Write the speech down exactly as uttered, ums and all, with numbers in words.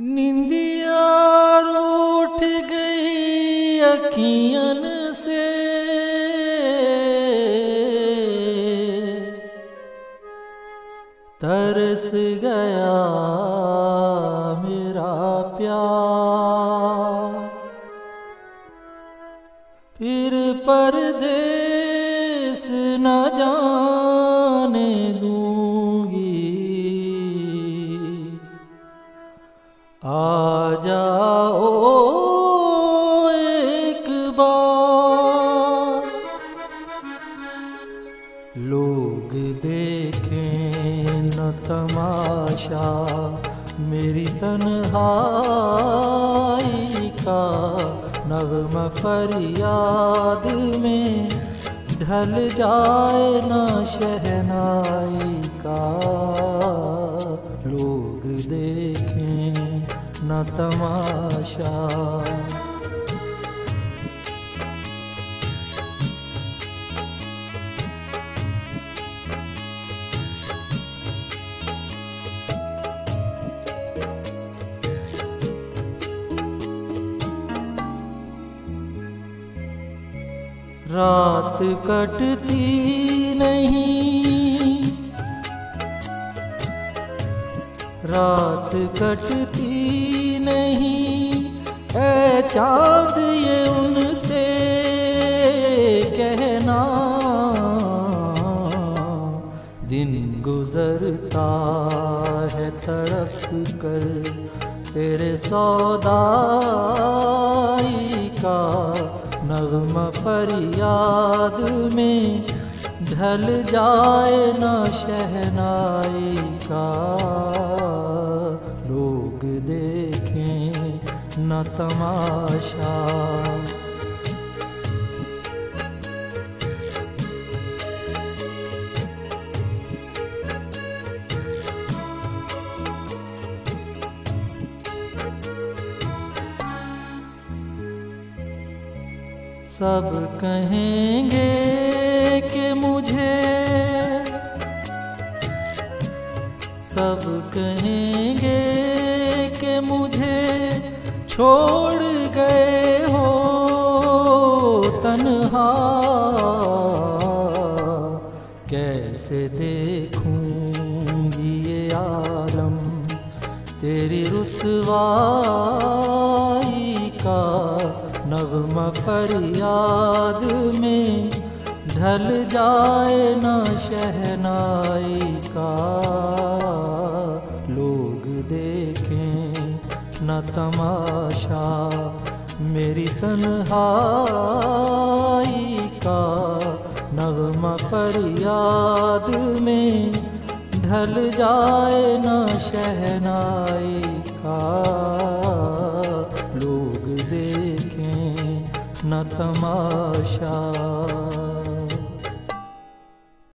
निंदिया रूठ गई अखियन से, तरस गया मेरा प्यार। फिर परदेस न जाने दूंगी, आ जाओ एक बार। लोग देखें न तमाशा मेरी तन्हाई का, नग़्मा फरियाद में ढल जाए न शहनाई का। लोग देखें न तमाशा। रात कटती नहीं, रात कटती नहीं, ऐ चाँद ये उनसे कहना। दिन गुजरता है तड़प कर तेरे सौदाई का, नग़्मा फरियाद में ढल जाए न शहनाई का। लोग देखें न तमाशा। सब कहेंगे कि मुझे, सब कहेंगे कि मुझे छोड़ गए हो तन्हा। कैसे देखूंगी ये आलम तेरी रुसवाई का, नग़्मा फरियाद में ढल जाए न शहनाई का। लोग देखें न तमाशा मेरी तन्हाई का, नग़्मा फरियाद में ढल जाए न शहनाई का। लोग देखें न तमाशा।